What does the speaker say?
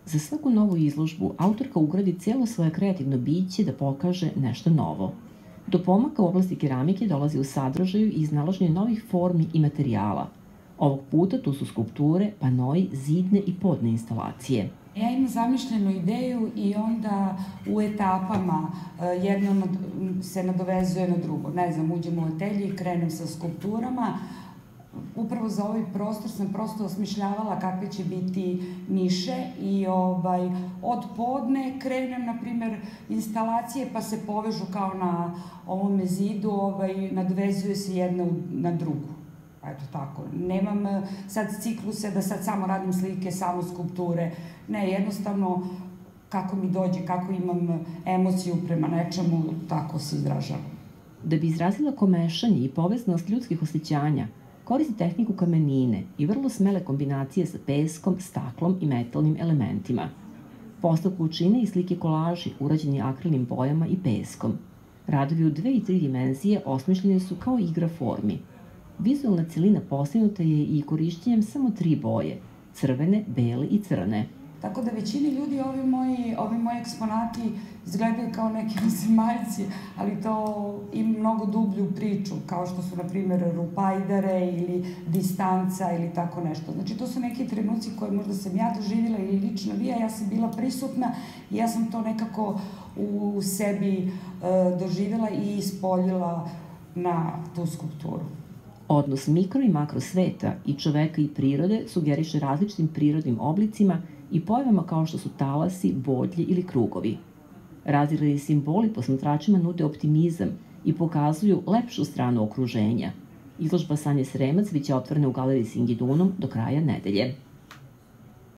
Za svaku novu izložbu autorka ugradi cijelo svoje kreativno biće da pokaže nešto novo. Do pomaka u oblasti keramike dolazi u sadržaju i iznalaženje novih formi i materijala. Ovog puta tu su skulpture, panoi, zidne i podne instalacije. Ja imam zamišljenu ideju i onda u etapama jedno se nadovezuje na drugo. Ne znam, uđem u atelje i krenem sa skulpturama. Upravo za ovaj prostor sam prosto osmišljavala kakve će biti niše i od podne krenem, na primer, instalacije pa se povežu kao na ovome zidu, nadovezuje se jedna na drugu. Eto tako, nemam sad cikluse da sad samo radim slike, samo skulpture, ne, jednostavno kako mi dođe, kako imam emociju prema nečemu, tako se izražavam. Da bi izrazila komešanje i poveznost ljudskih osjećanja, koristi tehniku kamenine i vrlo smele kombinacije sa peskom, staklom i metalnim elementima. Postavku čine i slike kolaži urađeni akrilnim bojama i peskom. Radovi u 2 i 3 dimenzije osmišljeni su kao igra formi. Vizualna celina postignuta je i korišćenjem samo 3 boje, crvene, bele i crne. Tako da većini ljudi ovi moji eksponati izgledaju kao neki zemaljci, ali to ima mnogo dublju priču, kao što su, na primjer, rupajdare ili distanca ili tako nešto. Znači, to su neki trenuci koje možda sam ja doživjela ili lično vi, a ja sam bila prisutna i ja sam to nekako u sebi doživjela i ispoljila na tu skulpturu. Odnos mikro i makro sveta i čoveka i prirode sugeriše različitim prirodnim oblicima i pojavama kao što su talasi, bodlje ili krugovi. Različiti simboli posmatračima nude optimizam i pokazuju lepšu stranu okruženja. Izložba Sanje Sremac biće otvorena u galeriji Singidunum do kraja nedelje.